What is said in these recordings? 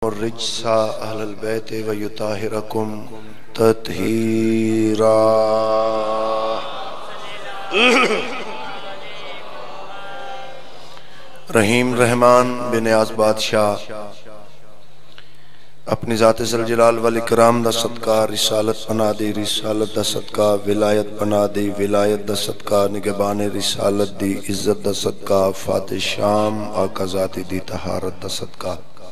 الرجس اہل البیت ویطہرکم تطہیرا۔ رحیم رحمان بے نیاز بادشاہ اپنی ذات ذوالجلال والاکرام دا صدقہ رسالت بنا دی، رسالت دا صدقہ ولایت بنا دی، ولایت دا صدقہ نگہبان رسالت دی، عزت دا صدقہ فاتح شام آقا ذاتی دی طہارت دا صدقہ،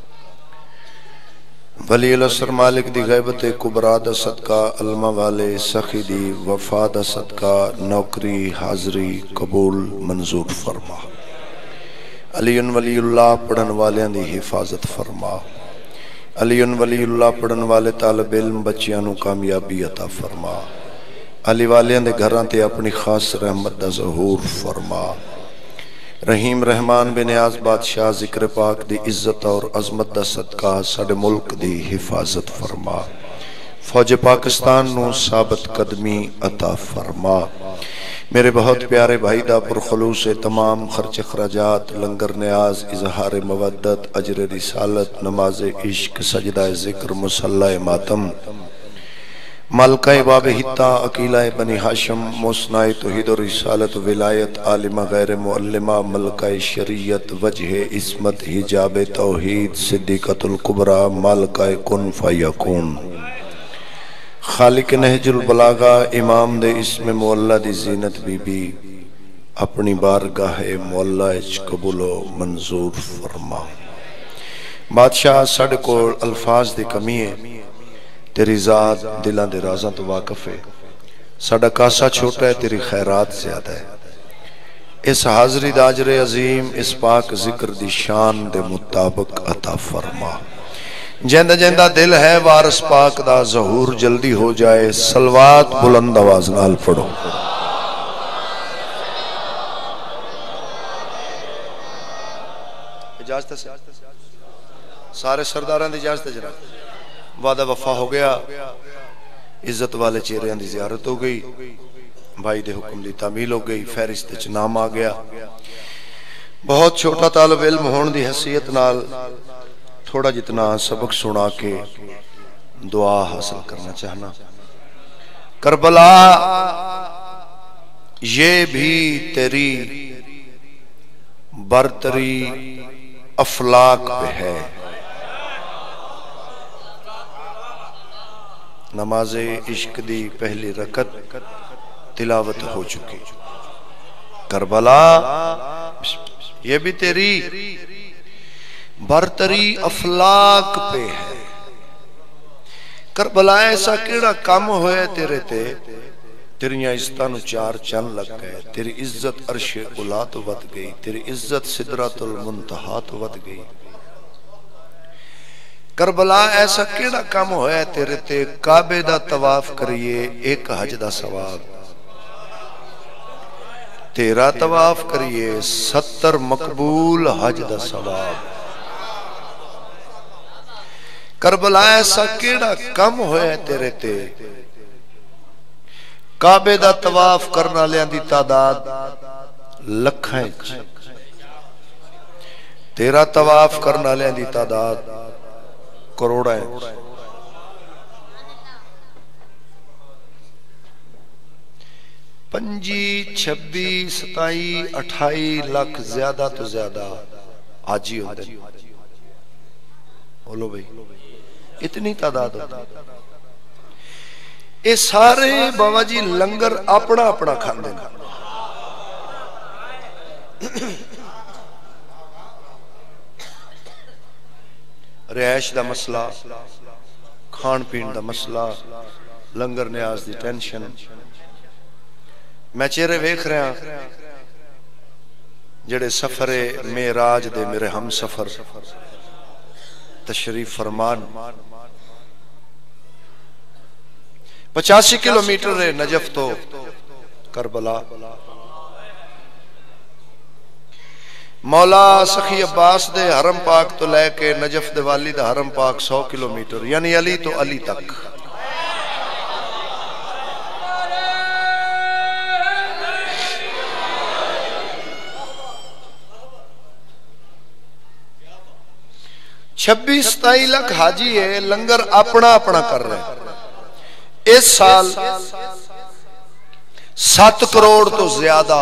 ولی الاسر مالک دی غیبت کبرا دا صدقہ، علمہ والے سخی دی وفا دا صدقہ، نوکری حاضری قبول منظور فرما، علی ولی اللہ پڑھن والیاں دی حفاظت فرما، علی ولی اللہ پڑھن والے طالب علم بچیاں نو کامیابی عطا فرما، علی والیاں دے گھراں تے اپنی خاص رحمت دا ظہور فرما۔ رحیم رحمان بے نیاز بادشاہ ذکر پاک دی عزت اور عظمت دا صدقہ ساڈے ملک دی حفاظت فرما، فوج پاکستان نو ثابت قدمی عطا فرما۔ میرے بہت پیارے بھائی دا پرخلوص تمام خرچ خراجات، لنگر نیاز، اظہار مودت، اجر رسالت، نماز عشق، سجدہ ذکر، مصلی ماتم، مالکہ باب حتہ، عقیلہ بنی ہاشم، موسنہ توحید و رسالت و ولایت، عالمہ غیر معلمہ، ملکہ شریعت، وجہ عصمت، حجاب توحید، صدیقۃ الکبریٰ، مالکہ کن فیکون، خالق نہج البلاغہ، امام دے اسم مولا دی زینت بی بی، اپنی بارگاہ مولا اچ قبول و منظور فرما۔ بادشاہ ساڈے کول الفاظ دی کمی ہے، تیری ذات دلاں دے رازاں تو واقف ہے، ساڈا کاسا چھوٹا ہے، تیری خیرات زیادہ ہے، اس حاضری دا اجر عظیم اس پاک ذکر دی شان دے مطابق عطا فرما۔ جیندہ جیندہ دل ہے وارث پاک دا ظہور جلدی ہو جائے، صلوات بلند آواز نال پڑھو۔ اجازت ہے سارے سرداراں دی اجازت ہے جناب، وعدہ وفا ہو گیا، عزت والے چہریاں دی زیارت ہو گئی، بھائی دے حکم دی تعمیل ہو گئی، فہرست وچ نام آ گیا۔ بہت چھوٹا طالب علم ہون دی حیثیت نال تھوڑا جتنا سبق سنا کے دعا حاصل کرنا چاہنا۔ کربلا یہ بھی تیری برتری افلاک پہ ہے۔ نماز عشق دی پہلی رکعت تلاوت ہو چکی۔ کربلا یہ بھی تیری برتری افلاک پہ ہے۔ کربلا ایسا کیڑا کم ہوئے تیرے تے، تیریاں عزتانو چار چند لگ گئے، تیری عزت عرش اولا تو ود گئی، تیری عزت سدرۃ المنتہا تو ود گئی۔ کربلا ایسا کیڑا کم ہوئے تیرے تے، کعبے دا طواف کریے ایک حج دا ثواب، تیرا طواف کریے 70 مقبول حج دا ثواب۔ کربلا ایسا کیڑا کم ہوئے تیرے تے، کعبے دا طواف کرنا لیاں دی تعداد لکھیں، تیرا طواف کرنا لیاں دی تعداد کروڑیں۔ 25 26 27 28 لاکھ زیادہ تو زیادہ آجی ہوتے ہیں۔ بولو بھئی اتنی تعداد ہوتی ہے، اے سارے بابا جی لنگر اپنا اپنا کھان دینا۔ رہائش دا مسئلہ، کھان پین دا مسئلہ، لنگر نیاز دی ٹینشن، میں چہرے ویکھ رہے ہیں جڑے سفر معراج دے میرے ہم سفر تشریف فرمان، 85 کلومیٹر ہے نجف تو کربلا۔ مولا سخی عباس دے حرم پاک تو لے کے نجف دے والی دے حرم پاک 100 کلومیٹر، یعنی علی تو علی تک۔ 26-27 لاکھ حاجی ہے، لنگر اپنا اپنا کر رہے ہیں۔ اس سال 7 کروڑ تو زیادہ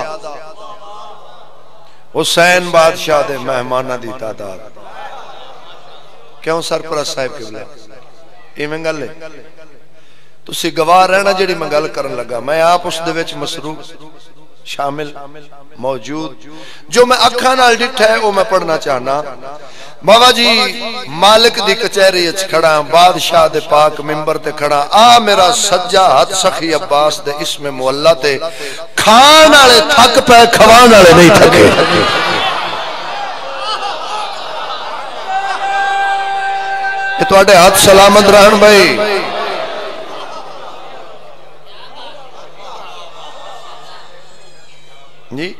حسین بادشاہ دے مہمانہ دی تعداد۔ کیوں سرپرست صاحب کے بلے یہ میں گل ہے تسی گواہ رہنا جڑی میں گل کرن لگا، میں آپ اس دے وچ مصروف شامل موجود، جو میں اکھاں نال ڈٹھا ہے وہ میں پڑھنا چاہنا۔ بابا جی مالک دی کچہری اچ کھڑا، بادشاہ دے پاک ممبر تے کھڑا، آ میرا سجا ہاتھ سخی عباس دے اسم مولا تے کھان والے تھک پے، کھوان والے نہیں تھکے۔ یہ تواڈے ہاتھ سلامت رہن بھائی۔ جی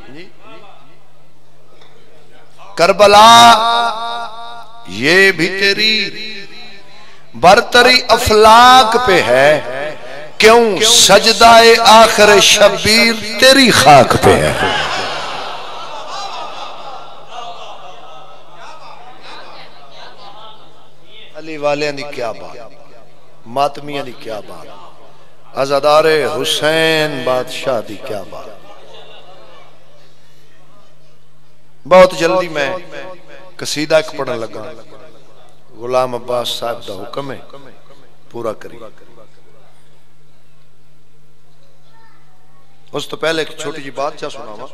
کربلا یہ بھی تیری برتری افلاک پہ ہے، کیوں سجدہ آخر شبیر تیری خاک پہ ہے۔ علی والیاں دی کیا بات، ماتمیاں دی کیا بات، عزادار حسین بادشاہ دی کیا بات۔ بہت جلدی میں قصیدہ ایک پڑھن لگا، غلام عباس صاحب دا حکم ہے پورا کری۔ اس تو پہلے ایک چھوٹی جی بات چاہ سناوا۔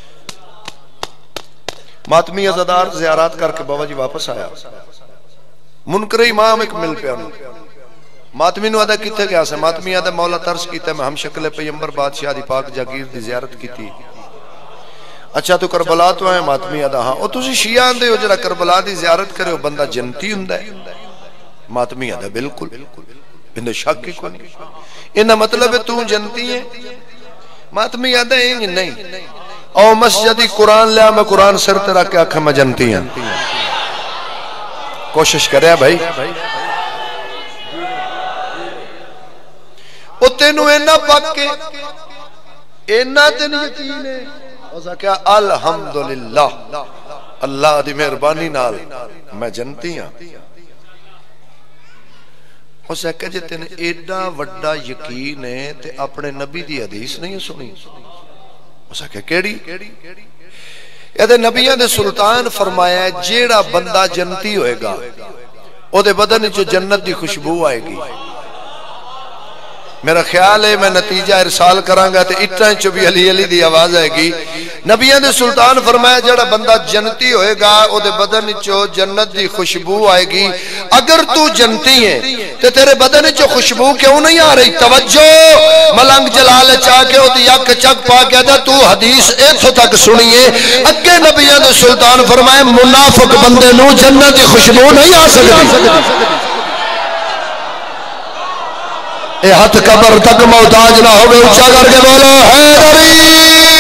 ماتمی عزادار زیارات کر کے بابا جی واپس آیا، منکر امام ایک مل پہ انہوں ماتمی نو آدھا کیتے گیا سے، ماتمی آدھا مولا ترس کیتے میں ہم شکل پیمبر بادشاہ دی پاک جاگیر دی زیارت کی تھی۔ اچھا تو کربلا تو آئے؟ ماتمی آدھا ہاں۔ او تسی شیعہ آندے ہو جرا کربلا دی زیارت کرے ہو بندہ جنتی ہندہ ہے؟ ماتمی آدھا بالکل، اندھے شک کی کو نہیں، انہا مطلب ہے تو جنتی ہے؟ ماتمی آدھا ہے نہیں، او مسجدی قرآن لیا میں قرآن سر تیرا کیا کھا میں جنتی ہیں۔ کوشش کرے بھائی، او تینو اینا پاک کے اینا تین یقین ہے، اوزا کیا الحمدللہ اللہ دی مہربانی نال میں جنتی ہاں۔ اوزا کہا جے تین ایڈا وڈا یقین ہے تے اپنے نبی دی حدیث نہیں سنی؟ اوزا کہا کیڑی؟ یہ نبیان دے سلطان فرمایا ہے جیڑا بندہ جنتی ہوئے گا او دے بدن جو جنت دی خوشبو آئے گی۔ میرا خیال ہے میں نتیجہ ارسال کرانگا تے اٹھائیں چو بھی علی علی دی آواز آئے گی۔ نبیان دے سلطان فرمایا جڑا بندہ جنتی ہوئے گا او دے بدن چو جنت دی خوشبو آئے گی۔ اگر تو جنتی ہے تے تیرے بدن چو خوشبو کیوں نہیں آ رہی؟ توجہ ملنگ جلال چاہ کے او دی یک چک پا کے دا تو حدیث ایتھو تک سنیے۔ اگے نبیان دے سلطان فرمایا منافق بندے نو جنت دی خوشبو نہیں آ سکتی۔ اے ہاتھ قبر تک محتاج نہ ہوگے، اچھا کر کے بولو حیدری۔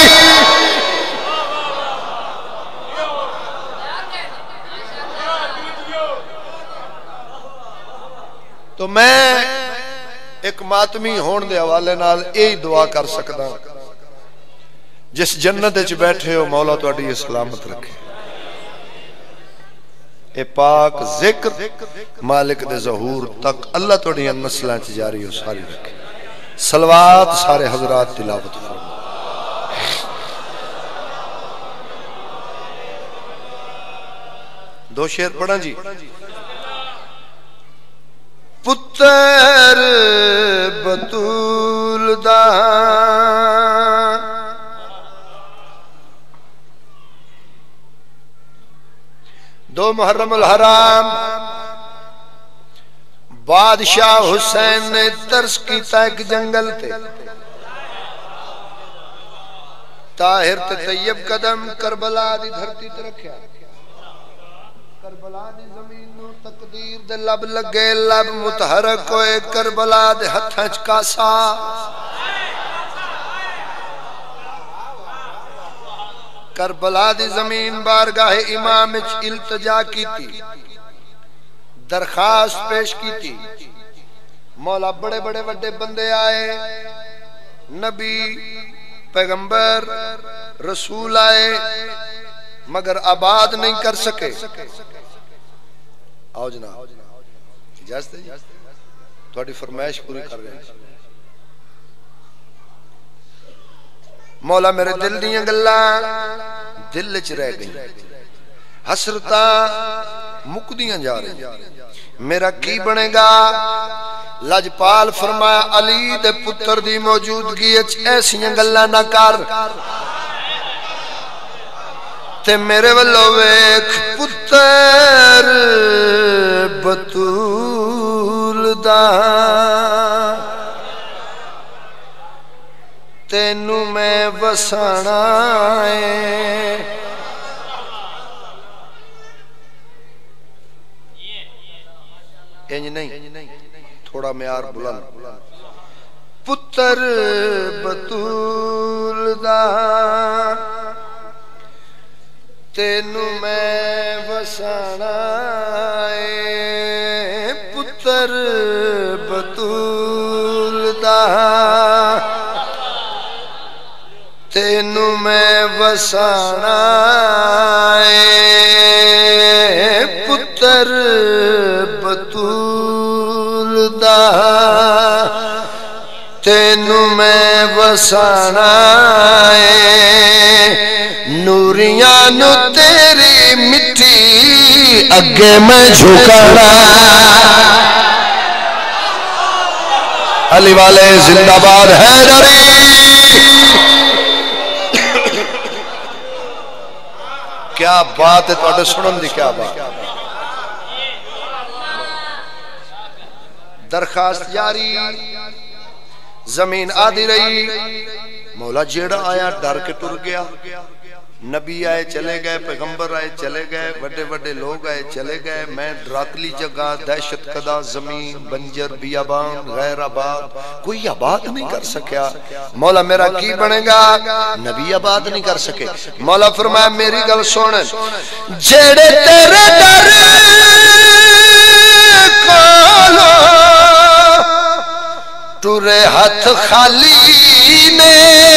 تو میں ایک ماتمی ہون دے حوالے نال یہی دعا کر سکتا، جس جنت وچ بیٹھے ہو مولا تہاڈی سلامت رکھے، اے پاک ذکر مالک دے ظہور تک اللہ توڑی نسلیں جاری ہو ساری رکھے۔ صلوات سارے حضرات تلاوت فرمائیں۔ دو شعر پڑھا جی۔ پتر بطول دا دو محرم الحرام بادشاہ حسین نے ترس کیتا ایک جنگل تے، طاہر تے طیب قدم کربلا دی دھرتی تے رکھیا، کربلا دی زمین نو تقدیر دے لب لگے، لب متحرک ہوئے، کربلا دے ہتھاں چ کاسا، کربلا دی زمین بارگاہ امام وچ التجا کیتی، درخواست پیش کیتی۔ مولا بڑے بڑے وڈے بندے آئے، نبی پیغمبر رسول آئے، مگر آباد نہیں کر سکے۔ آؤ جناب اجازت ہے جی تھوڑی فرمائش پوری کر رہے ہیں مولا میرے دل دیاں گلاں دل وچ رہ گئی حسرتاں مکدیاں جا رہی میرا کی بنے گا لجپال فرمایا علی دے پتر دی موجودگی وچ ایسیاں گلاں نہ کر تے میرے ولو ویکھ پتر بطول دا تینوں میں وسانا ہے انج نہیں تھوڑا معیار بلند پتر بطول دا تینوں میں وسانا ہے پتر بطول دا تینوں میں وسانا ہے پتر بطول دا تینوں میں وسانا ہے نوریاں نو تیری مٹی اگے میں جھکانا علی والے زندہ باد حیدری کیا بات ہے تو سنن دی کیا بات درخواست جاری زمین آدھی رہی مولا جیڑا آیا ڈر کے ٹر گیا نبی آئے چلے گئے پیغمبر آئے چلے گئے بڑے بڑے لوگ آئے چلے گئے میں راتلی جگہ دہشت کدہ زمین بنجر بیابان غیر آباد کوئی آباد نہیں کر سکیا مولا میرا کی بنے گا نبی آباد نہیں کر سکے مولا فرمایا میری گل سن جیڑے تیرے در کولو ٹورے ہاتھ خالی نے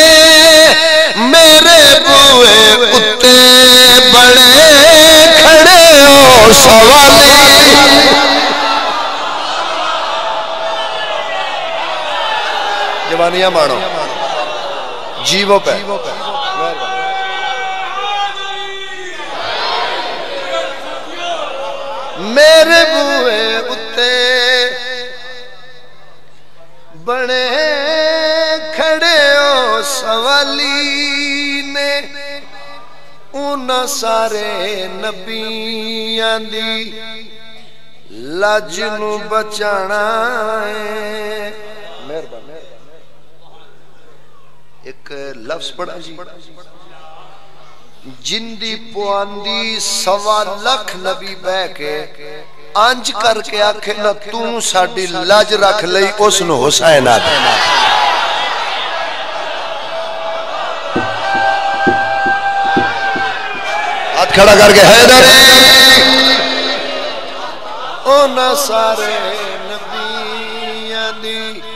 میرے بوئے اتے بڑے کھڑے ہو سوالی جوانیاں مانو جیو پہ میرے بوئے اتے بڑے کھڑے ہو سوالی نے انہاں سارے نبیاں دی لج نو بچانا ہے ایک لفظ پڑھا جی جن دی پواندی 1.25 لاکھ نبی بہ کے انج کر کے آکھے نہ توں ساڈی لج رکھ لئی اس نو حسین آکھے ہاتھ کھڑا کر کے حیدری اونا سارے نبیاں دی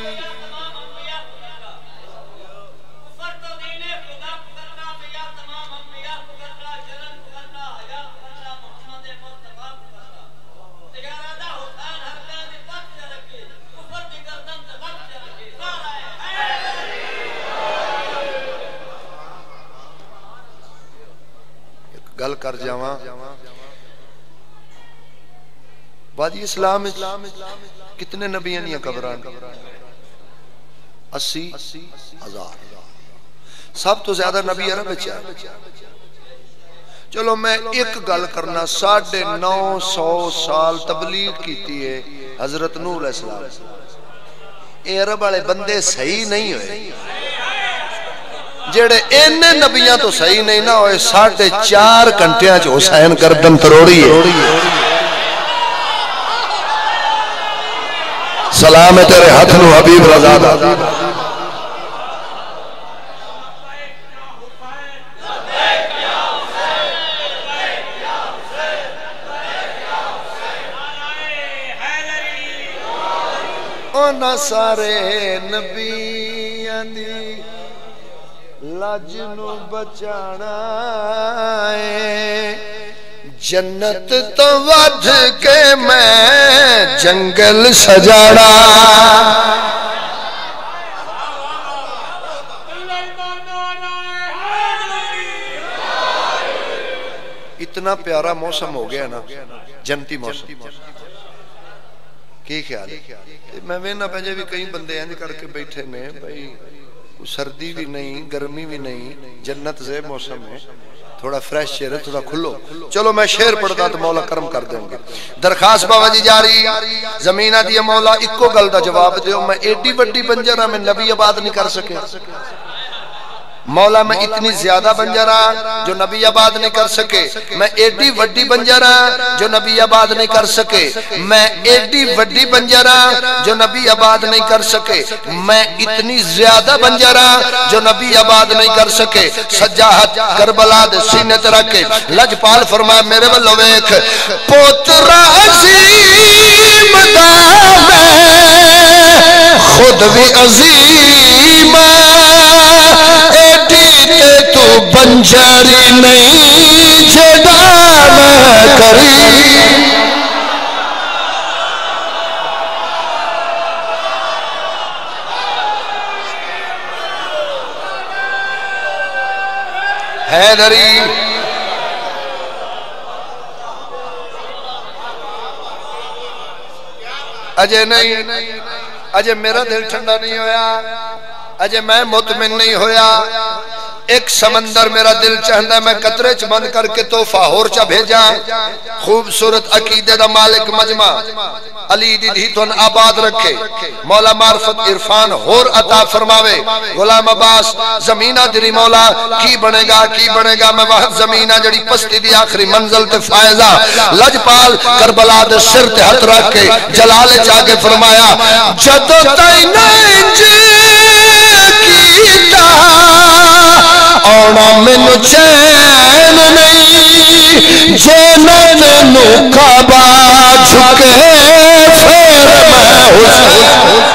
گل کر جاواں وادی اسلام کتنے نبیاں دیاں قبراں 80,000 سب تو زیادہ نبی عرب وچ ہے چلو میں ایک گل کرنا 950 سال تبلیغ کیتی ہے حضرت نوح علیہ السلام اے عرب والے بندے صحیح نہیں ہوئے جڑے ان نبیاں تو صحیح نہیں نہ ہوئے 4.5 گھنٹیاں چ حسین گردن تروڑی ہے سلام ہے تیرے ہاتھ نو حبیب رضا دا اونا سارے نبیاں دی لج نو بچانا ہے جنت تو ودھ کے میں جنگل سجاڑا اتنا پیارا موسم ہو گیا نا جنتی موسم کی خیال ہے میں وینا پہنجے بھی کئی بندے ہیں کر کے بیٹھے میں بھائی سردی بھی نہیں گرمی بھی نہیں جنت سے موسم ہے تھوڑا فریش شیر ہے تھوڑا کھلو چلو میں شیر پڑھتا تو مولا کرم کر دیں گے درخواست بابا جی جاری زمینہ دیا مولا اکو گل دا جواب دیو میں ایڈی بڑی بنجرہ میں نبی آباد نہیں کر سکے مولا میں اتنی زیادہ بنجرہ جو نبی آباد نہیں کر سکے میں ایڈی وڈی بنجرہ جو نبی آباد نہیں کر سکے میں ایڈی وڈی بنجرہ جو نبی آباد نہیں کر سکے میں اتنی زیادہ بنجرہ جو نبی آباد نہیں کر سکے سجاہت کربلا دے سینے تے رکھ کے لجپال فرمایا میرے والو ویکھ پوترا عظیم دا میں خود بھی عظیم تو بنجری نہیں جڑا میں کری حیدری اجے نہیں اجے میرا دل ٹھنڈا نہیں ہویا اجے میں مطمئن نہیں ہویا ایک سمندر میرا دل چاہتا ہے میں قطرے چ بند کر کے تحفہ ہور چا بھیجا خوبصورت عقیدے دا مالک مجمع علی دی دھی تن آباد رکھے مولا معرفت عرفان ہور عطا فرماوے غلام عباس زمینہ دری مولا کی بنے گا میں وہاں زمینہ جڑی پستی دی آخری منزل تے فائزہ لجپال کربلا دے سر تے ہتھ رکھ کے جلال چاہ کے فرمایا جدو تین کیتا اونا مینو چین نہیں جنت نو کعبہ جھکے پھر میں حسین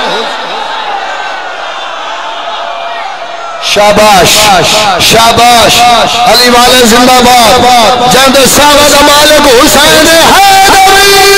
شاباش شاباش علی والے زندہ باد جند صاحب مالک حسین حیدری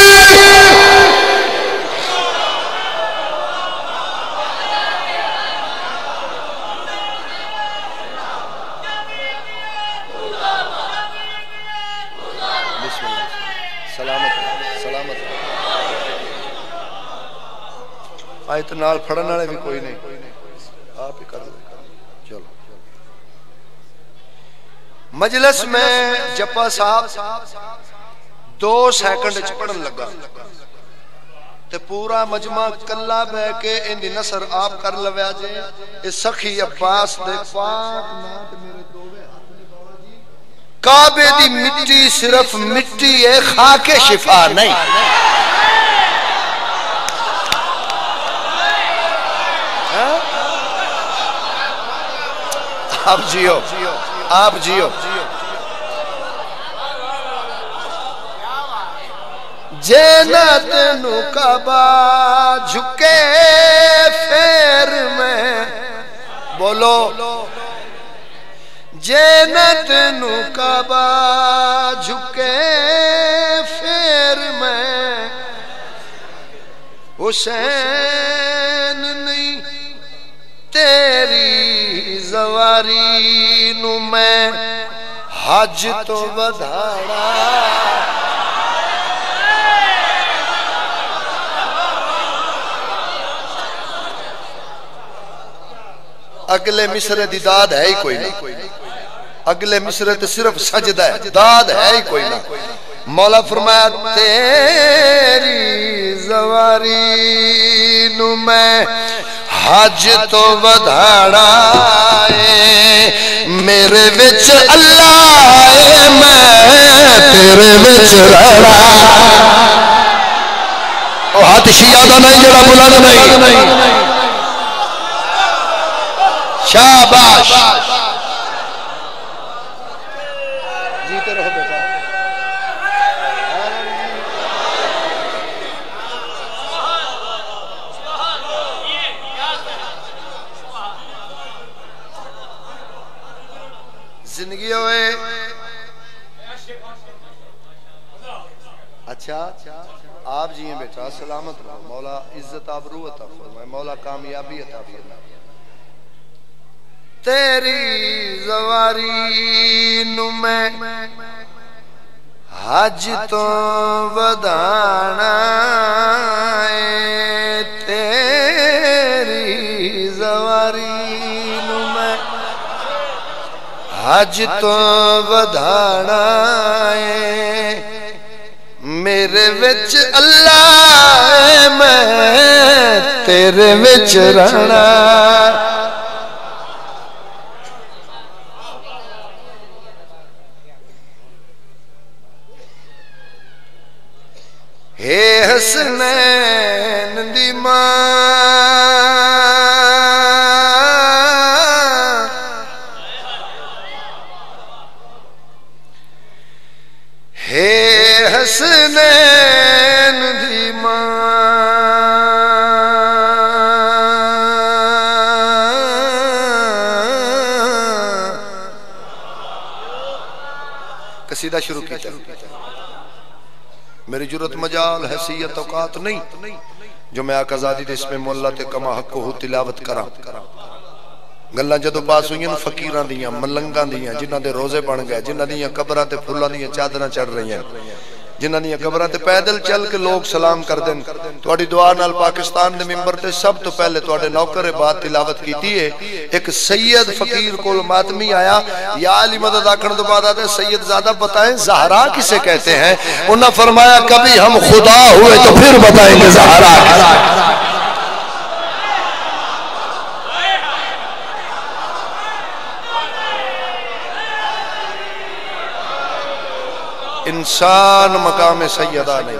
آیت نال پھڑن والے بھی کوئی نہیں آپ ہی کر دو چلو مجلس میں جپا صاحب 2 سیکنڈ چ پڑھن لگا تے پورا مجمع کلا بہ کے ان دی نثر آپ کر لویا جے اے سخی عباس دے پاک نات میرے دوویں ہاتھ میں بابا جی کعبے دی مٹی صرف مٹی ہے خاک شفا نہیں آپ جیو جنت نو کعبہ جھکے پھر میں بولو جنت نو کعبہ جھکے پھر میں حسین نہیں تیری زواری نو میں حج تو بدھاڑا اگلے مصرے دی داد ہے ہی کوئی نہیں اگلے مصرے تے صرف سجدہ ہے داد ہے ہی کوئی نہیں مولا فرمایا تیری زواری نو میں حج تو بدھاڑا میرے وچ اللہ میں تیرے وچ رہا او ہاتھ شیعہ دا نہیں جڑا بلند نہیں شاباش جیتے رہو بیٹا زندگی ہوئے آپ جی بیٹا سلامت رہو، مولا عزت آبرو عطا فرمائے، مولا کامیابی عطا فرمائے۔ تیری زواری نو میں حج تو ودانا ہے، تیری زواری نو میں حج تو ودانا ہے، میرے وچ اللہ ہے میں تیرے وچ رہنا، اے حسنین دی ماں، اے حسنین دی ماں، قصیدہ شروع کیتا میری جرت مجال حیثیت اوقات نہیں جو میں آقا زادی دے اس میں مولت کما حق ہو تلاوت کرا، گلہ جدو پاس ہوئی ہیں فقیران دیاں ملنگاں دیاں جنہ دے روزے بن گئے، جنہ دیاں قبرہ تے پھولاں دیاں چادرہ چڑھ رہی ہیں، جنہ دیاں قبرہ تے پیدل چل کے لوگ سلام کر دیں، توڑی دعا نال پاکستان دے ممبر تے سب تو پہلے توڑے نوکر بات تلاوت کیتی ہے، ایک سید فقیر کول ماتمی آیا، یا علی مدد آکھن دو بعد آتے سید زیادہ بتائیں زہرا کسے کہتے ہیں، انہاں فرمایا کبھی ہم خدا ہوئے تو پھر بتائیں گے زہرا کسے۔ انسان مقام سیدہ نہیں،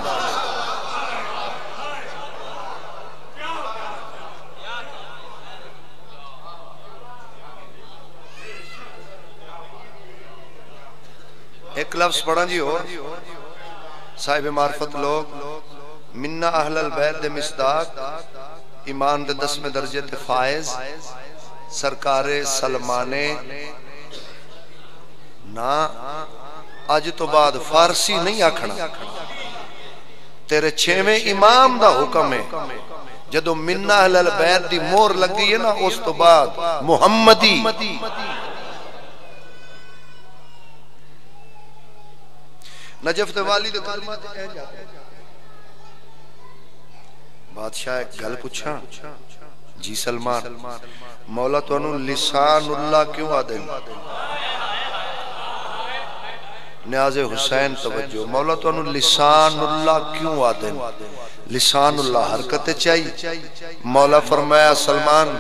ایک لفظ پڑھا جی ہو صاحب معرفت لوگ، منہ اہل البیت دے مصداق، ایمان دے 10ویں درجے تے فائز، سرکار سلمانے نا آج تو بعد فارسی نہیں آکھنا، تیرے 6ویں امام دا حکم ہے، جدو منہ اہل البیت دی مور لگی ہے نا اس تو بعد محمدی، نجف تے والی دے کلمات کہہ جاتے ہیں۔ بادشاہ ایک گل پوچھا، جی سلمان مولا تو انہوں لسان اللہ کیوں آدھے؟ نیاز حسین توجہ، مولا تو انہوں لسان اللہ کیوں آدھے؟ لسان اللہ حرکت چاہیے، مولا فرمایا سلمان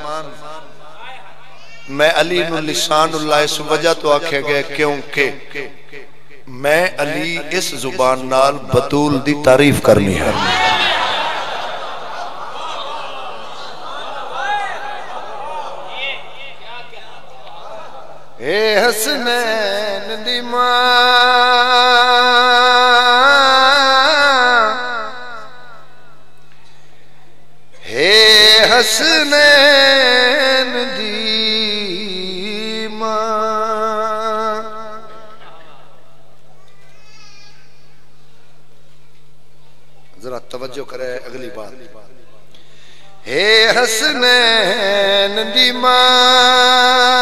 میں علی نو لسان اللہ اس وجہ تو آکھے گئے کیونکہ میں علی اس زبان نال بطول دی تعریف کرنی ہے، اے حسنین دی ماں، اے حسنین دی ماں، ذرا توجہ کرے اگلی بات، اے حسنین دی ماں،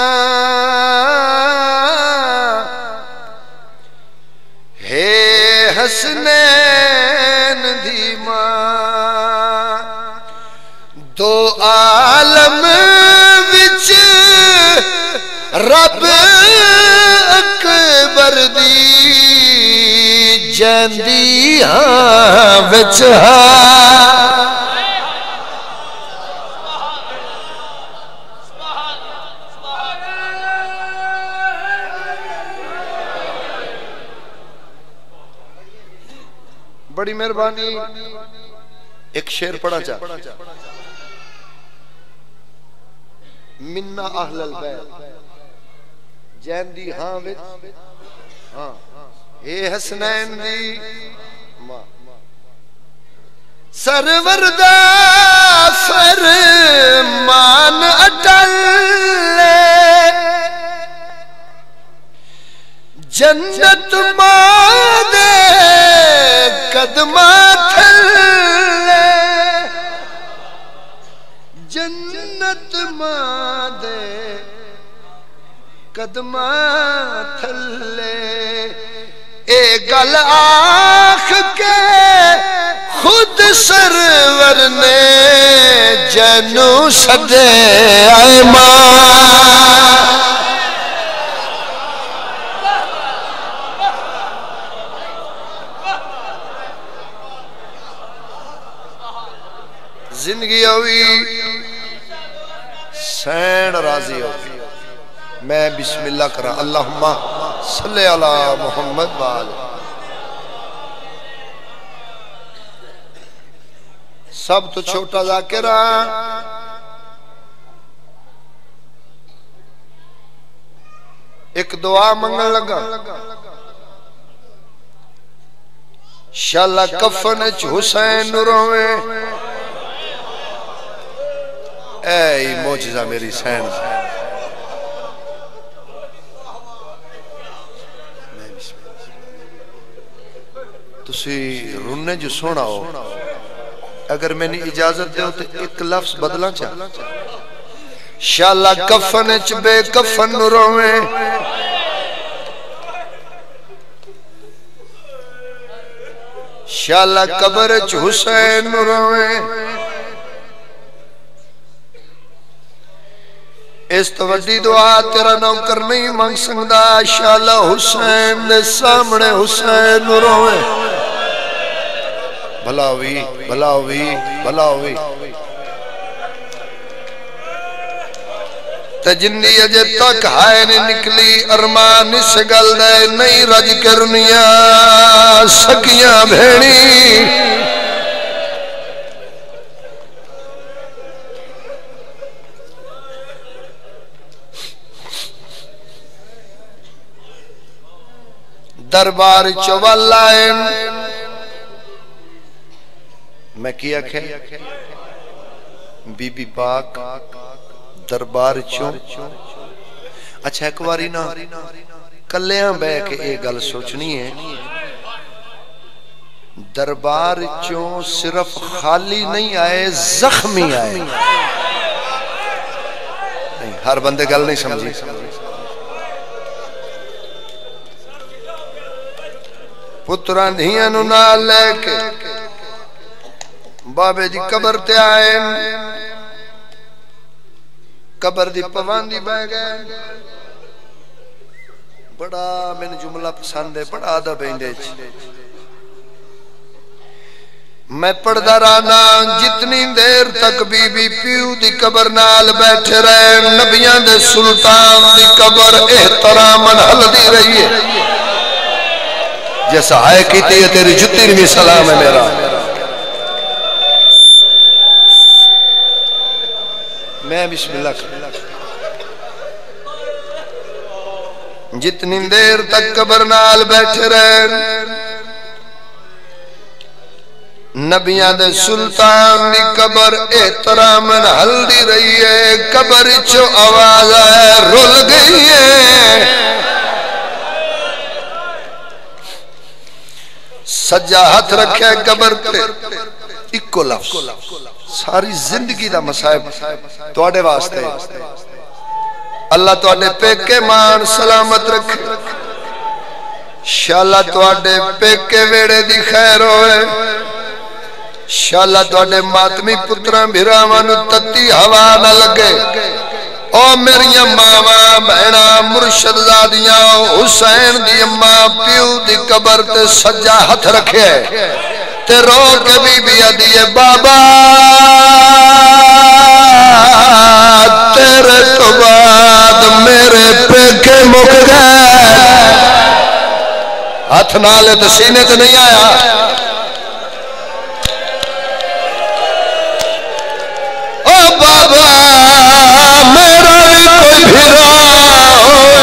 حسنین دی ماں، دو عالم وچ رب اکبر دی جاندی ہاں وچ ہاں، بڑی مہربانی ایک شعر پڑھا چاہ، منہ اہل البیت جین دی ہاں وچ ہاں، اے حسنین دی ماں، سرور دا فرمان اٹل جنت ماں دے قدمہ تھل جنت ماں دے قدماں تھلے اے گل آخ کے خود سرور نے جنو سدے آئے ماں زندگی ہوئی سین راضی ہوئی میں بسم اللہ کرا اللہم صلی علی محمد وآلہ سب تو چھوٹا ذاکرہ ایک دعا منگل لگا شالا کفن حسین رویں اے موجزہ میری سین تسی رننے جو سونا ہو اگر میں نے اجازت دے ہو تو ایک لفظ بدلا چاہ شالا کفن بے کفن رویں شالا قبر حسین رویں اس تو وڈی دعا تیرا نوکر نہیں مانگ سکتا شالا حسین دے سامنے حسین رویں بھلا ہوئی بھلا ہوئی بھلا ہوئی تجنی اجے تک ہائے نہیں نکلی ارمان اس گل دے نہیں رج کرنیاں سکیاں بھیڑی دربار چوال آئیں میں کیا کھے بی بی پاک دربار چوں اچھا ایک واری نا کلیاں بے کے ایک گل سوچنی ہے دربار چوں صرف خالی نہیں آئے زخمی آئے نہیں ہر بندے گل نہیں سمجھی پتران دھیاں نو نہ لے کے بابے دی قبر تے آئیں قبر دی پواندی بہ گئے بڑا میں نے جملہ پسند ہے بڑا آدھا بیندے میں پڑھدا رانا جتنی دیر تک بی بی پیو دی قبر نال بیٹھے رہے نبیان دے سلطان دی قبر احترامن حل دی رہی ہے جیسا آئے کیتی ہے تیری جتنی بھی سلام ہے میرا میں بسم اللہ کروں جتنی دیر تک قبر نال بیٹھے رہے نبیان دے سلطان دی قبر احترامن حل دی رہی ہے قبر چو آواز آئے رول گئی ہے سجا ہاتھ رکھے قبر پہ اکو لفظ ساری زندگی دا مسائب توڑے واسطے اللہ توڑے پیکے مان سلامت رکھے شاءاللہ توڑے پیکے ویڑے دی خیر ہوئے شاءاللہ توڑے ماتمی پتران بھیراوانو تتی ہوا نہ لگے او میری ماما بہنا مرشد زادیاں حسین دی اماں پیو دی قبر تے سجا ہاتھ رکھے تے رو کے بی بی دیئے بابا تیرے تو بعد میرے پیکے مک گئے ہاتھ نالے تو سینے تو نہیں آیا او بابا میرا بھی کوئی بھیرا ہوئے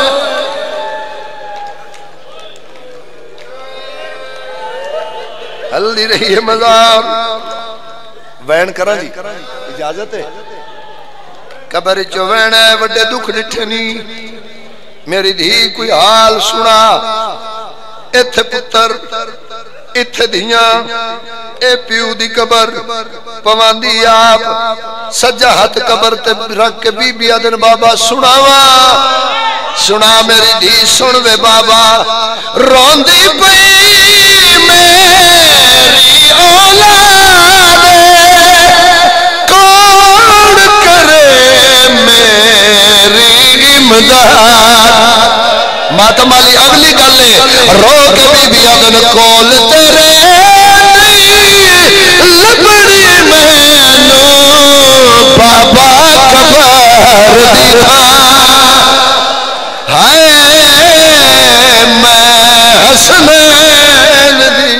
ہلدی رہی ہے مزار وین کرا جی اجازت ہے قبر چو وین ہے وڈے دکھ ڈٹھنی میری دھی کوئی حال سنا ایتھے پتر اتھے دیاں اے پیو دی قبر پواندی آپ سجا ہاتھ قبر تے رکھ کے بی بی آدن بابا سناوا سنا میری دی سن وے بابا روندی پئی میری اولاد کون کرے میری امداد ماتم والی اگلی گلے رو کے بی بی آدن کول تیرے لبڑی مینو بابا قبر دکھا ہائے میں حسنین دی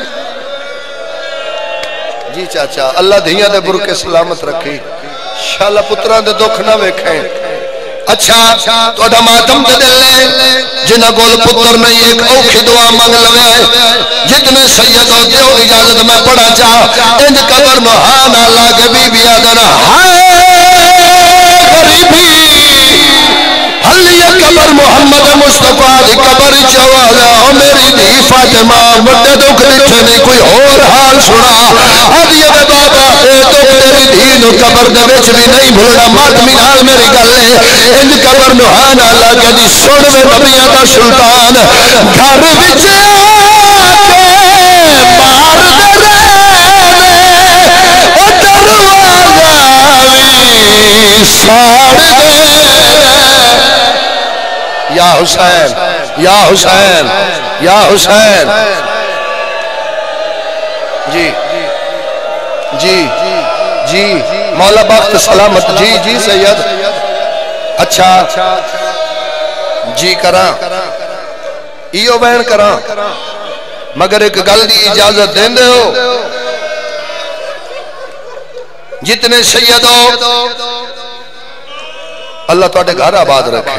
جی چاچا اللہ دھیاں دے برکے سلامت رکھی شاءاللہ پتران دے دکھ نہ ویکھیں اچھا تو اڈا ماتم دے دل لے جنہ گول پتر نہیں ایک اوکھی دعا مانگ لوے جتنے سید ہوتے ہو اجازت میں پڑھا چاہ انج قبر نوحان اللہ کے بی بی آدھر ہائے غریبی حلی قبر محمد مصطفیٰ دی قبر چوالا میری دی فاطمہ مڈے دکھ لکھے نہیں کوئی اور حال سنا آدھیے میں بابا اے دکھ تیری دین قبر دے وچ بھی نہیں بھولنا ماتمی نال میری گلے انج قبر نوحان اللہ کے دی سن میں نبیہ دا سلطان گھر وچ آکے مار دے او دروازہ وی ساڑ دے یا حسین یا حسین یا حسین جی جی جی مولا بخت سلامت جی جی سید اچھا جی کراں ایو بین کراں مگر ایک گل دی اجازت دین دے ہو جتنے سید ہو اللہ تو اٹھے گھر آباد رکھے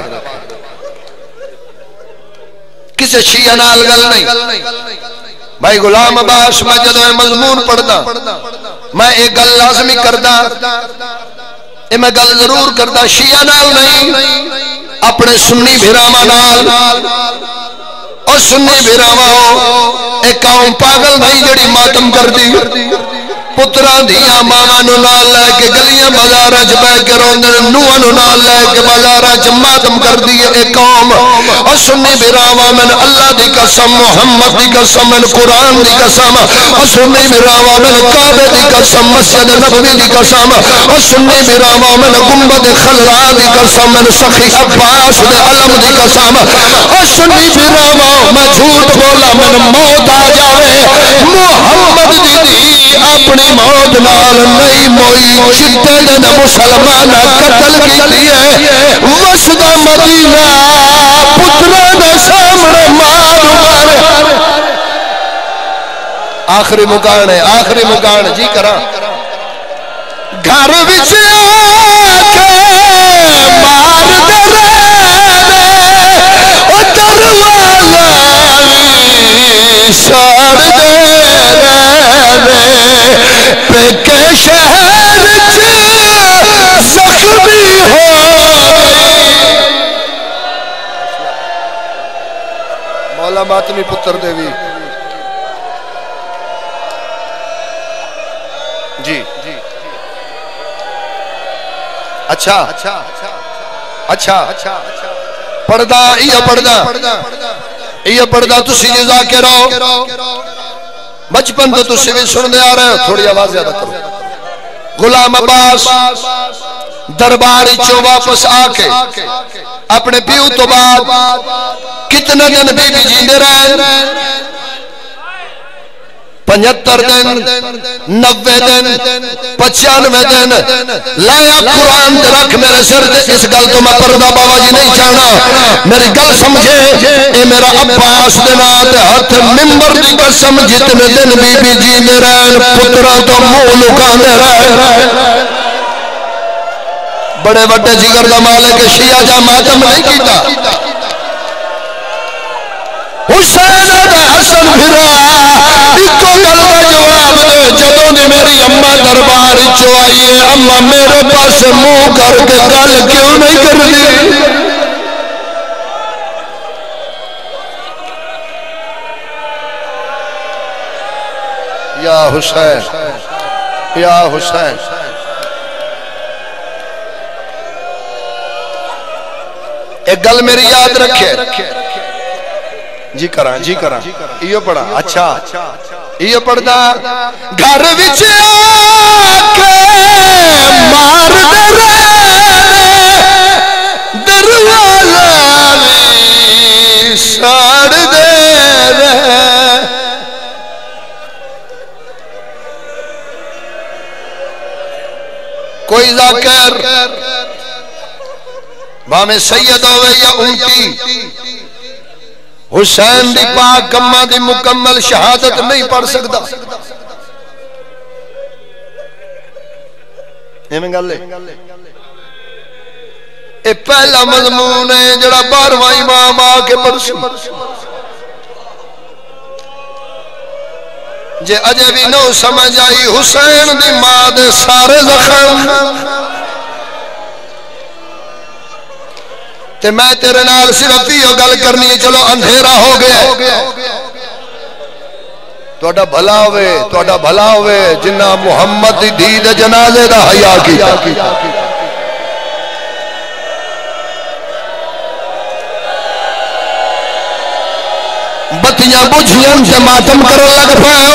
کسے شیعہ نال گل نہیں بھائی غلام عباس میں جدو مضمون پڑھدا میں ایک گل لازمی کردا اے میں گل ضرور کردا شیعہ نال نہیں اپنے سنی بھراواں نال اور سنی بھراواں ہو ایک قوم پاگل نہیں جڑی ماتم کردی پتران دیا ماما نو نال لے کے گلیاں بازاراں چ بیٹھ کے روندن نوہاں نو نال لے کے بازاراں چ ماتم کر دی اے قوم او سنی بھراواں من اللہ دی قسم محمد دی قسم من قرآن دی قسم او سنی بھراواں من کعبے دی قسم مسجد نبوی دی قسم او سنی بھراواں من گنبد خضرا دی قسم من سخی عباس دے علم دی قسم او سنی بھراواں میں جھوٹ بولا من موت آ جاوے محمد دی اپنی موت نال نہیں موئی چٹے دن مسلمان قتل کی دیئے وسدہ مدینہ پتران سامنے مار آخری مکان ہے آخری مکان جی کراں گھر وچ آکے مار دے او دروازہ وی ساڑ دے پیکے شہر زخمی ہو مولا ماتمی پتر دیوی جی اچھا اچھا پردہ یہ پردہ تسی جزا کے رو بچپن تو تسی بھی سن دے آ رہے ہو تھوڑی آواز زیادہ کرو غلام عباس درباری چو واپس آکے اپنے پیو تو بعد کتنے دن بی بی جیندے رہے 75 دن 90 دن 95 دن لایا قرآن رکھ میرے سر دے اس گل تو میں پردہ بابا جی نہیں چاہنا میری گل سمجھے اے میرا عباس دنات ہاتھ ممبر دی قسم جتنے دن بی بی جیندے رہے پترہ تو منہ لکاندے رہے بڑے بڑے جگر دا مالک شیعہ جا ماتم نہیں کیتا حسین دا حسن بھرا ایکو گل دا جواب دے جدوں نے میری اماں دربار چو آئیے اماں میرے پاس منہ کر کے گل کیوں نہیں کر دی حسین یا حسین. ایک گل میری یاد رکھے جی کراں یہ پڑھا. اچھا یہ پڑھدا گھر وچ آ کے مار دے دروازہ ساڑ دے کوئی ذاکر بامے سید ہوئے یا اونٹی حسین دی پاک کمہ دی مکمل شہادت نہیں پڑھ سکتا. ایمیں گل لے اے پہلا مضمون ہے جڑا 12واں امام آ کے پڑھ جے اجے بھی نو سمجھ آئی حسین دی ماں دے سارے زخم تے میں تیرے نال صرف یہ گل کرنی ہے. چلو اندھیرا ہو گیا تہاڈا بھلا ہوئے جنہ محمد دی دھی دے جنازے دا حیا کیتا. بتیاں بجھیاں تے ماتم کرن لگ پئے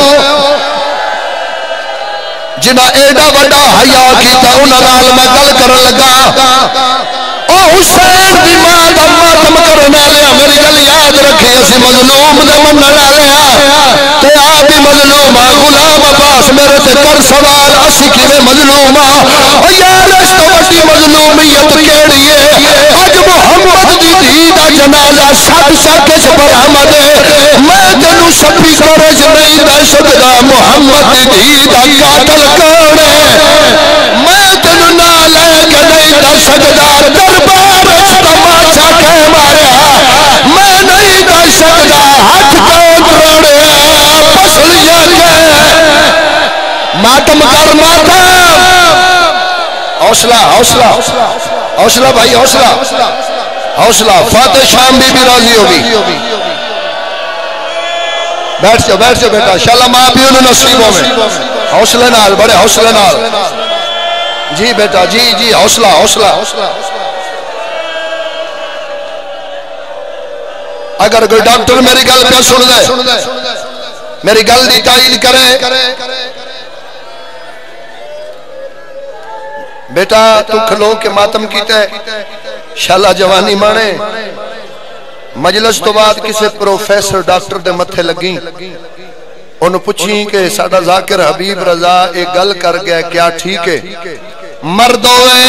جنہ ایڈا وڈا حیا کیتا انہاں نال میں گل کرن لگا. او حسین دی ماں دا ماتم کرن والے میری گل یاد رکھے اسی مظلوم دے منن والے تے آپ ہی مظلوم غلام عباس میرے تے کر سوال اسی کیویں مظلوم او یار اس تو وڈی مظلومیت کیڑی ہے. اج محمد دی دھی دا جنازہ سب چ برآمد میں تینوں سپی کورج نہیں دے سکدا محمد دی دھی دا قاتل کون ہے. میں تینوں نہ لے کے نہیں دے سکدا دربار وچ تماشا کے ماریا میں نہیں دے سکدا ہاتھ کون روڑیا پسلیاں کے ماتم کر ماتم. حوصلہ بھائی حوصلہ. فاتح شام بی بی راضی ہوگی. بیٹھ جاؤ بیٹا انشاءاللہ ماں بھی انہوں نصیبوں میں. حوصلے نال بڑے حوصلے نال جی بیٹا جی حوصلہ. اگر کوئی ڈاکٹر میری گل پہ سن دے میری گل دی تائید کرے بیٹا تو کھلو کے ماتم کیتا ہے شالا جوانی مانے. مجلس تو بعد کسے پروفیسر ڈاکٹر دے متھے لگیں انہوں پوچھیں کہ ساڈا ذاکر حبیب رضا ایک گل کر گیا کیا ٹھیک ہے. مرد ہوئے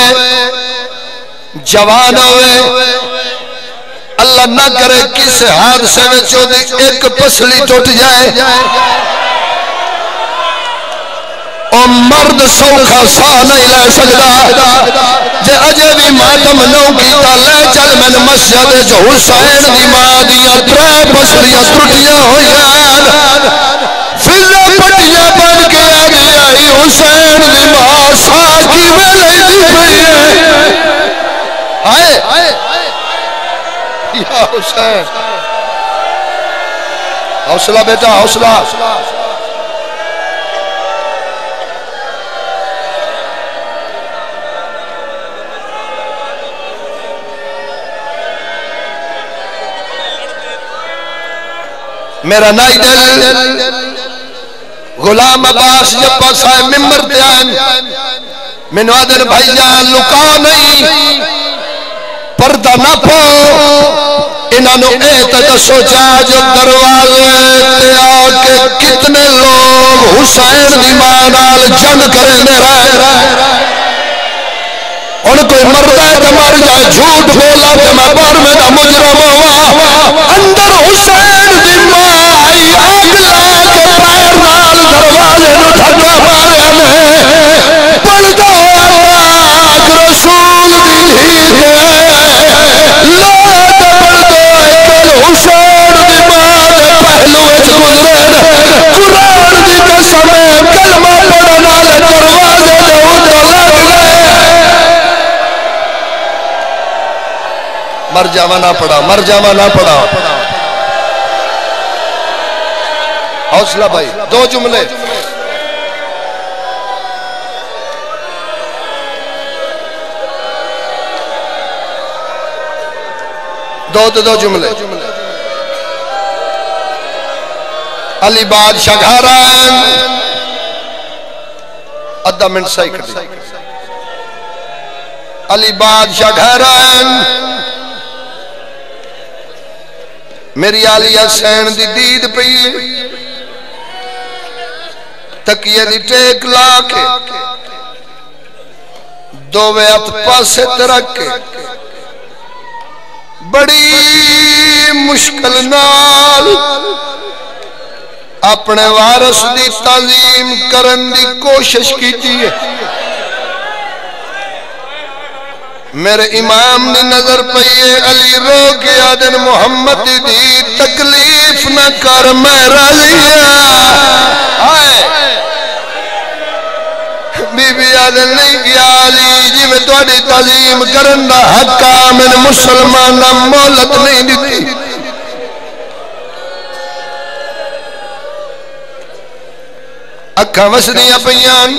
جوان ہوئے اللہ نہ کرے کس حادثے میں چودی ایک پسلی ٹوٹ جائے اور مرد سوکھا سا نہیں لے سکتا. جے اجے بھی ماتم نو کیتا لے چل من مسجد جو حسین دی ماں دیاں ترے پسلیاں ٹوٹیاں ہوئیاں فضا پٹیاں بن کے آگے آئی حسین دی ماں ساکی ویلے دی پئی آئے یا حسین. حوصلہ بیٹا حوصلہ. میرا نائی دل غلام عباس جب صاحب ممبر تے آئیں مینوں آدھر بھائی جان لکا نہیں پردہ نہ پو انہاں نو اے تے دسو جا جو دروازے تے آ کے کتنے لوگ حسین دی ماں نال جنگ کرنے رہے. ان کوئی مردہ ہے تو مر جائے جھوٹ بولا کہ میں بار میں دا مجرم ہوا اندر حسین دی ماں آئی آگ لا کے پیر نال دروازے نو ٹھڈا ماریا نے پردہ پاک رسول دی دھی دے لوٹ پردہ ایک حسین دی ماں دے پہلو وچ گزرے قرآن دی قسم کلمہ پڑھن والے دروازے دے اندر لگ گئے. مر جاوا نہ پڑا. حوصلہ بھائی دو جملے دو جملے علی بادشاہ گھران ادھا منٹ صحیح کر دی علی بادشاہ گھران میری علی حسین دی دید پئی تکیے دی ٹیک لا کے دو ہاتھ پاسے ترک کے بڑی مشکل نال اپنے وارث دی تعظیم کرن دی کوشش کیتی ہے میرے امام نے نظر پئیے علی رو کے آدن محمد دی تکلیف نہ کر میں راضی آئے بی بی آدن نہیں کیا علی جی میں توڑی تعظیم کرن دا حقا میں مسلمان مولت نہیں دیتی اکھا وسدیاں پیان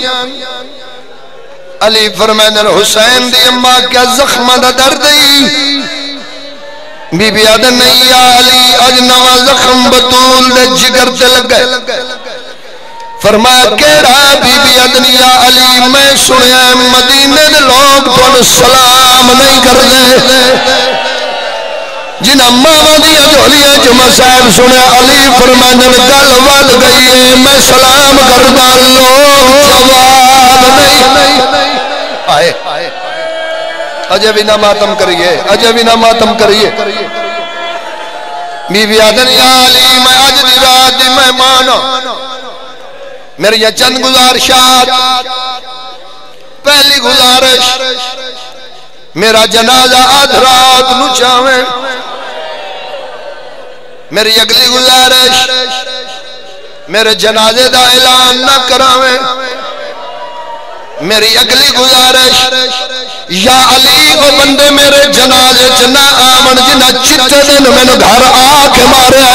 علی فرمائن حسین دی اماں کیا زخمہ دا دردی بی بی آدن نہیں یا علی اج نوا زخم بطول دے جگر تے لگے فرمایا کیڑا بی بی آدن یا علی میں سنیا مدینے دے لوگ تو سلام نہیں کر دے جنہ ماما دیا جھولیاں جمعہ صاحب سنے علی فرمائن گل وال گئی ہے میں سلام کردہ لوگ جواب نہیں آئے اجے بھی نہ ماتم کریے اجے بھی نہ ماتم کریے بی بی آدن یا علی میں آج دی رات دی مہمانا میری یہ چند گزارشات پہلی گزارش میرا جنازہ آدھ رات نو چاہویں میری اگلی گزارش میرے جنازے دا اعلان نہ کراویں میری اگلی گزارش یا علی وہ بندے میرے جنازے چنا آمن جنہ چتے دن میں نے گھر آکے مارے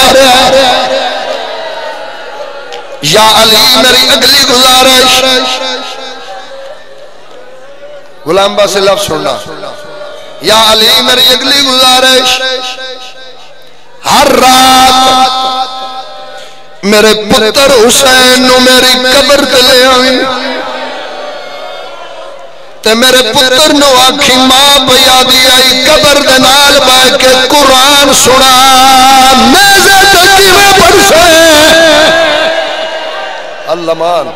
یا علی میری اگلی گزارش غلام با سے لفظ سننا یا علی میری اگلی گزارش ہر رات میرے پتر حسین نو میری قبر تلے آئیں تے میرے پتر نو آنکھی ماں پیا دی آئی قبر دنال بائے کے قرآن سنا میزے تکی میں پڑھسے اللہ مان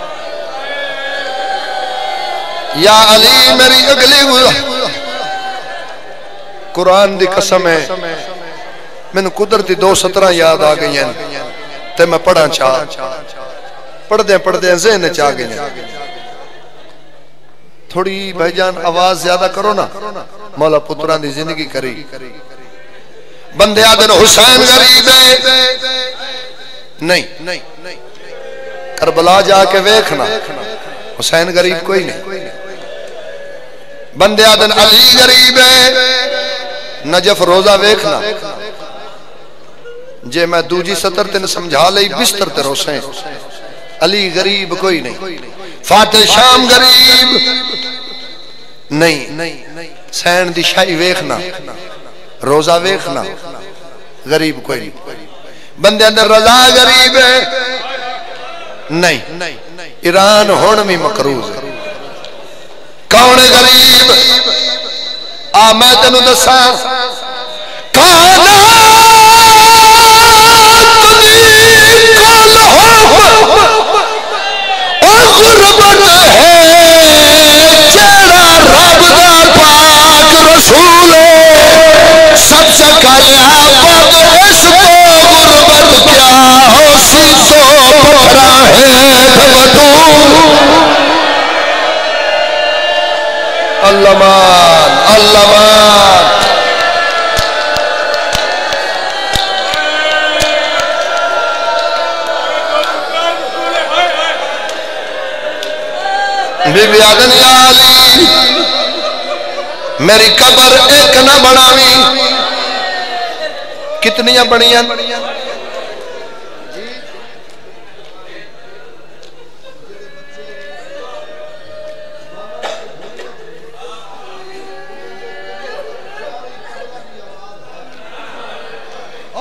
یا علی میری اگلی قرآن دی قسم ہے میں نے قدرتی 2:17 یاد آ گئی ہیں تے میں پڑھا چاہ پڑھ دیں ذہن چاہ گئی ہیں تھوڑی بھائی جان آواز زیادہ کرو نا مولا پتران دی زندگی کری بندے آدن حسین غریب ہے نہیں کربلا جا کے ویکھنا حسین غریب کوئی نہیں بندے آدن علی غریب ہے نجف روزہ ویکھنا جے میں دوجی سطر تین سمجھا لئی بستر تے روسیں علی غریب کوئی نہیں فاتح شام غریب نہیں سین دی شاہی ویکھنا روزہ ویکھنا غریب کوئی نہیں بندے اندر رضا غریب ہے نہیں ایران ہون میں مقروض ہے کون غریب میں تینوں دساں سب سے کالیا پاک اس کو غربت کیا ہو سی سو پکھرا ہے اللہ مان اللہ مان بی بی آدن یا علی میری قبر ایک نہ بناوی کتنیاں بنیاں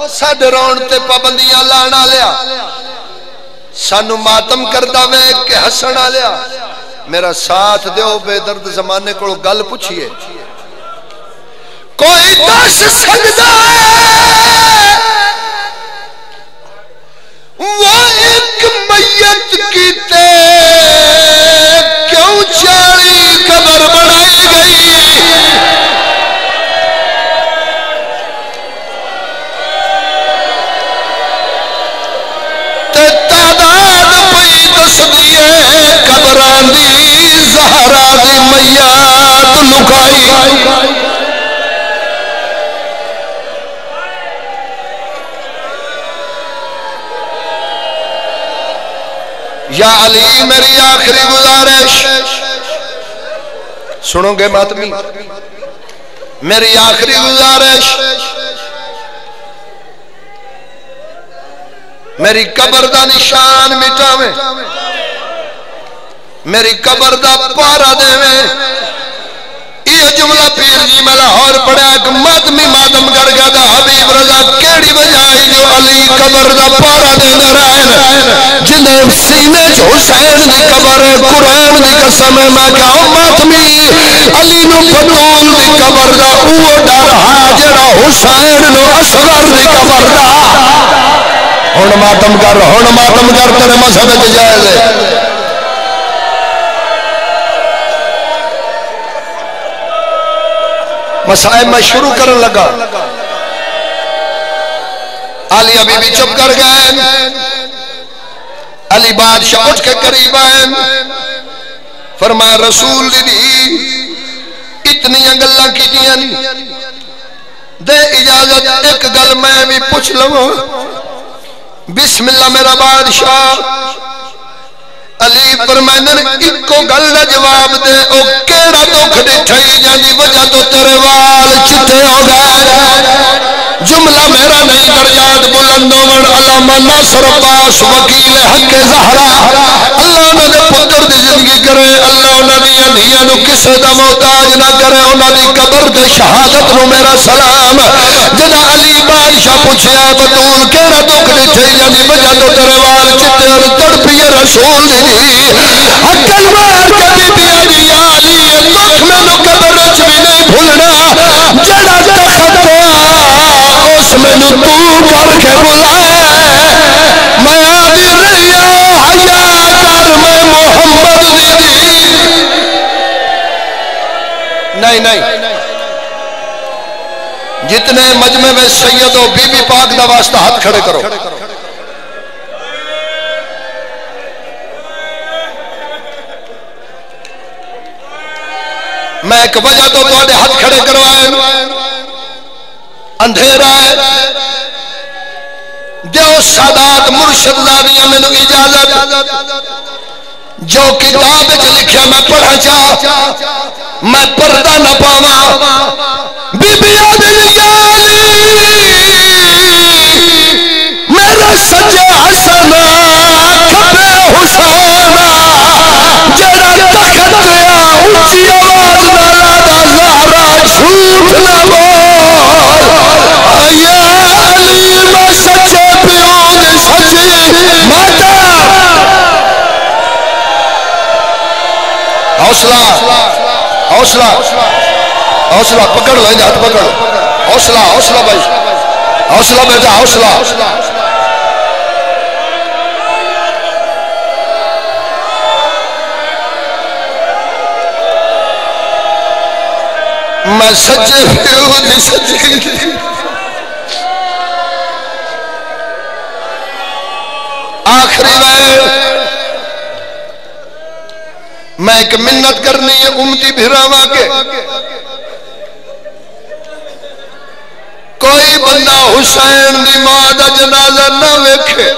ساڈے رون تے پابندیاں لانا لیا سانو ماتم کردہ میں کہ ہسنا لیا میرا ساتھ دیو بے درد زمانے کو گل پوچھئے کوئی دس سکتا ہے وہ ایک میت کیتے کیوں 40 قبر بنائی گئی تے تعداد پئی دس دیئے قبران دی زہرا دی میات لکائی یا علی میری آخری گزارش سنو گے ماتمی میری آخری گزارش میری قبر دا نشان مٹاویں میری قبر دا پارا دیویں یہ جملہ پیر جی میں لاہور پڑھا ایک ماتمی ماتم کر گیا دا حبیب رضا کیڑی بجائی جو علی قبر دا پارا دے نرائن جنہیں سینے جو حسین دی قبر قرآن دی قسم ہے میں کہا ماتمی علی نو فتول دی قبر دا اوہ ڈر حاجرہ حسین نو اصغر دی قبر دا ہون ماتم کر تیرے مذہب کی جائز ہے مسائب میں شروع کرنے لگا علی ابھی بھی چپ کر گئے علی بادشاہ اٹھ کے قریب آئیں فرمایا رسول دی اتنی انگلہ کی دیا نہیں دے اجازت ایک گل میں بھی پوچھ لوں بسم اللہ میرا بادشاہ علی فرمائن ایک کو گل دا جواب دے او کیڑا دکھ ڈٹھائی جاندی وجہ تو تیرے وال چٹے ہو گئے جملہ میرا نہیں درجات بلندوں من علامہ ناصر عباس وکیل حق زہرا اللہ انہوں نے پتر دی زندگی کرے اللہ انہوں نے انہیاں نو کسے دا محتاج نہ کرے انہوں نے قبر دے شہادت نو میرا سلام جدا علی بادشاہ پوچھیا بطول کیڑا دکھ ڈٹھائی جاندی وجہ تو تیرے وال چٹے اور تڑپی رسول دی حقل مار کے بی بی آدھی علی دکھ میں نو قبر رچ بھی نہیں بھولنا جڑا تخت اس میں نو تو کر کے بلائے میں آدھی ریا حیا کر میں محمد دی نہیں جتنے مجمع میں سید و بی بی پاک دا واسطہ ہاتھ کھڑے کرو میں ایک وجہ تو تواڈے ہاتھ کھڑے کروائے اندھیرا ہے دیو سادات مرشد زادیاں میں نو اجازت جو کتاب جو لکھیا میں پڑھا چاہ میں پردہ نہ پاواں بی بی علی میرا سجے حسن کھپے حسین جڑا تخت اونچی آواز نالا دا زہرا جھوٹ نہ بول یا علی میں سچے پیوں دی سچی ماتا حوصلہ پکڑ لو ہاتھ پکڑ حوصلہ بھائی حوصلہ بیٹا حوصلہ میں سچے پیوں دی سچی آخری میں ایک منت کرنی ہے امتی بھراوا کے کوئی بندہ حسین دی ماں دا جنازہ نہ ویکھے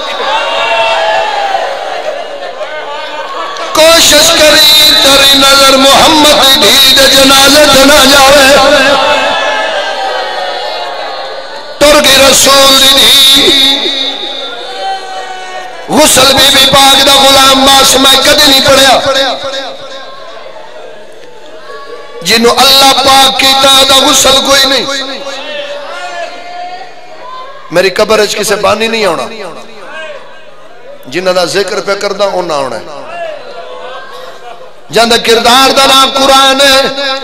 کوشش کری تری نظر محمد دی دے جنازے تے نہ جاوے ٹر گئی رسول دی غسل بی بی پاک دا غلام باس میں کدی نہیں پڑھیا جنہوں اللہ پاک کیتا دا غسل کوئی نہیں میری قبر اچ کسے بانی نہیں ہونا جنہ دا ذکر پہ کردہ انہا ہونا ہے جاندے کردار دا نام قرآن ہے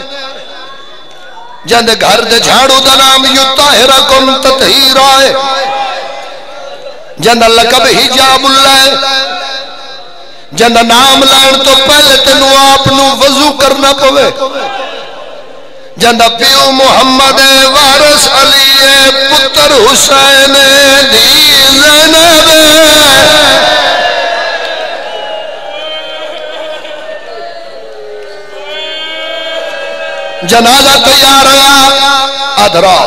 جاندے گھر دے جھاڑو دا نام یطہرکم تطہیرا ہے جاندہ لقب حجاب اللہ ہے جاندہ نام لائن تو پہلے تنو آپنو وضو کرنا پوے جاندہ پیو محمد وارث علی پتر حسین دی زینب جنازہ تیار ہوا ادھرا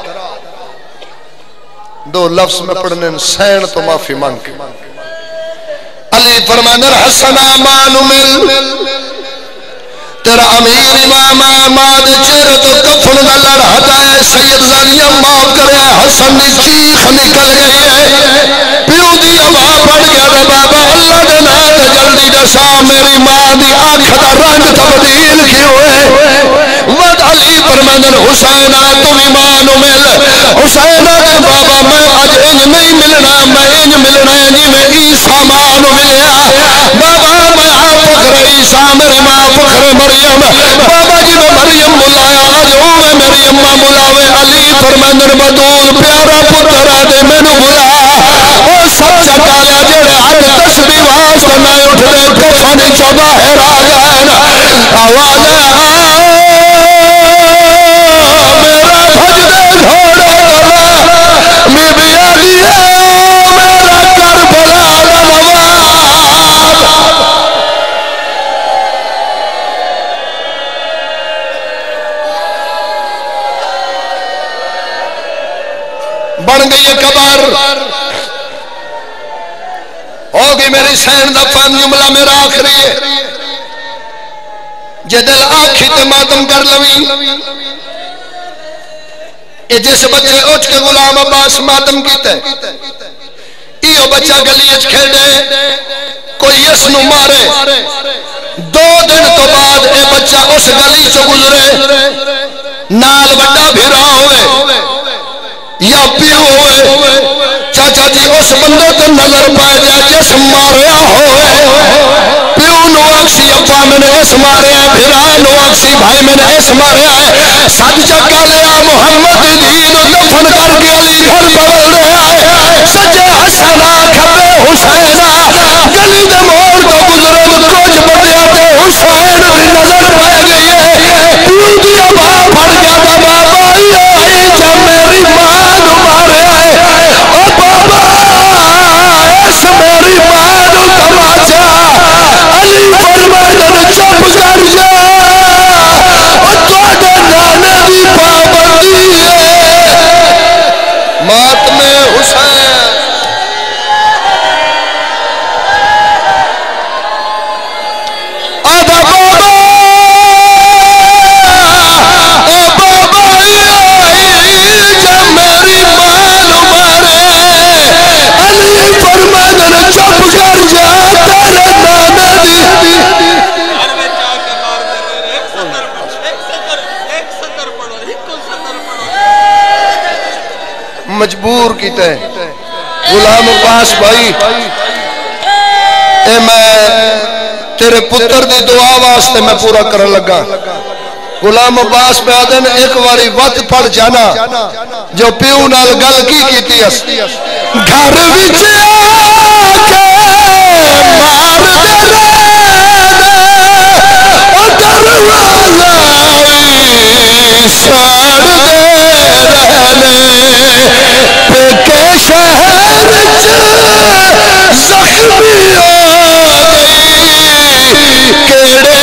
دو لفظ میں پڑھنے سین تو معافی مانگ کے علی فرمانے حسن آمان مل تیرا امیر امام آماد چہرے تو کفن دا لڑھتا ہے سید زانیہ معاف کرے حسن دی چیخ نکل گئی ہے پیو دی ابا پڑ گیا دے بابا اللہ دے نات جلدی دسا میری ماں دی آنکھ دا رنگ تبدیل کی ہوئے ود علی فرماندن حسین تم ایمان مل حسین دے بابا میں اج انج نہیں ملنا میں انج ملنا جی میں عیسیٰ ماں ملیا بابا میں آپ فخر عیسیٰ میری ماں فخر مریم بابا جی میں مریم ملایا آج ہوئے میری اممہ ملاوے علی فرماندن بدول پیارا پتر آدے میں نو ملا وہ سب چکالیا جڑے آج تسبی واسطہ میں اٹھ دے کفن چو باہر آگئے آواز میرا بھج دے گھوڑے والا بی بی آلی میرا کربلا نواب بن گئی قبر ہوگی میری سین دا فن جملہ میرا آخری ہے جے دل آنکھی تے ماتم کر لوی اے جیسے بچے اٹھ کے غلام عباس ماتم کیتا ہے ایو بچہ گلیچ کھیڑے کوئی اس نو مارے 2 دن تو بعد اے بچہ اس گلی چو گزرے نال بڑا بھیرا ہوئے یا پیو ہوئے چاچا جی اس بندے تے نظر پائے جا جس ماریا ہوئے پیو نو اکسی ابا میں نے اس ماریا ہے بھیرا نو اکسی بھائی میں نے اس ماریا ہے ساتھ چکا لیا محمد دین دفن کر کے علی گھر بول رہا ہے سجے حسنہ کھپے حسینہ گلی دے موڑ تو گزرے کچھ بندے تے حسین دی نظر پائے گئی ہے پیو دی ابا پھڑ گیا تھا بابا یہ جب میری ماں نو ماریا ہے او بابا اس میری ماں نو تماچا علی فرمائے چپ کر جا او تواڈے نانے دی پابندی ہے ماتم حسین آدھا بابا او بابا جب میری ماں نو مارے علی فرمانے چپ کر جا تیرے نانے دی مجبور کیتا ہے غلام عباس بھائی اے میں تیرے پتر دی دعا واسطے میں پورا کرن لگا غلام عباس پہ آدن ایک واری وقت پڑ جانا جو پیو نال گل کی کیتی اس گھر وچ مار دے دروازہ ساڑ دے رہنے پہ شہر زخمی ہو گئی کیڑے